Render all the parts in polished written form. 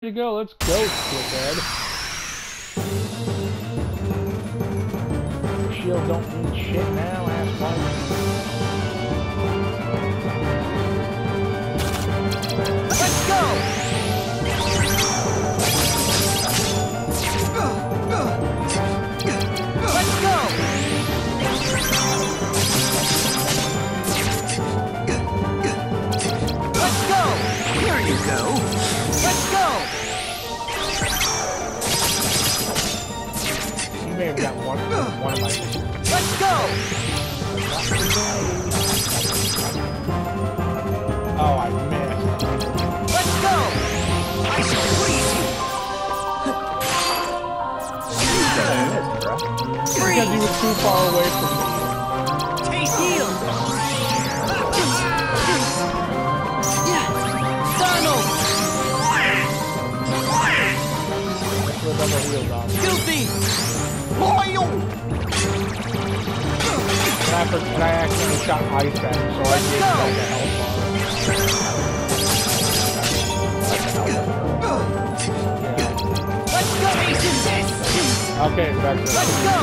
to go. Let's go, Squidhead. Shield don't mean shit now, ass Mike. Let's go! Let's go! Let's go! Here you go! Let's go! You may have got one of my... Let's go! Oh, I missed. Let's go! I shall freeze you! Because he was too far away from me. Taste heal! Donald! Put another wheel on. Goofy! Loyal! And I accidentally shot Ice at him, so I gave him like a health bar. Let's go! Okay, back to Let's go!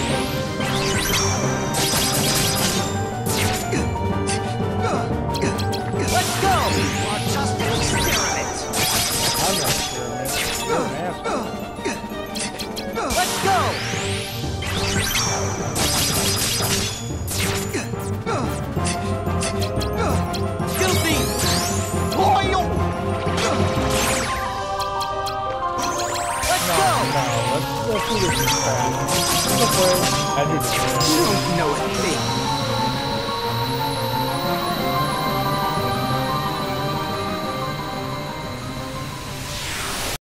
Let's go! You are just an experiment. I'm not experiment. You're an asshole. Let's go! Goofy! Loyal! Let's go! No, let's do this fast. I'm afraid. I do this. You don't know anything.